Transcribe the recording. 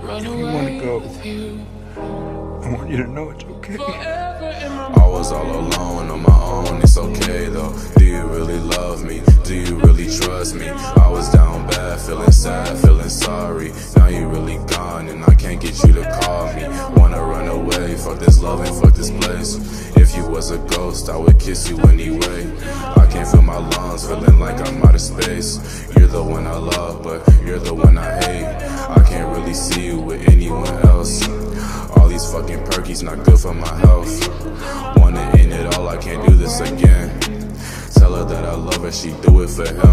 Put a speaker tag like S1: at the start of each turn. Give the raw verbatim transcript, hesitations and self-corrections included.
S1: If you wanna go, I want you to know it's okay.
S2: I was all alone on my own, it's okay though. Do you really love me? Do you really trust me? I was down bad, feeling sad, feeling sorry. Now you really gone and I can't get you to call me. Wanna run away, fuck this love and fuck this place. If you was a ghost, I would kiss you anyway. I can't feel my lungs, feeling like I'm out of space. You're the one I love, but you're the one I hate. I can't really see you with anyone else. All these fucking perkies not good for my health. Wanna end it all, I can't do this again. Tell her that I love her, she do it for him.